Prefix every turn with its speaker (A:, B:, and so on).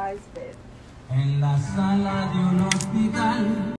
A: surprise bit.
B: En la sala de un hospital.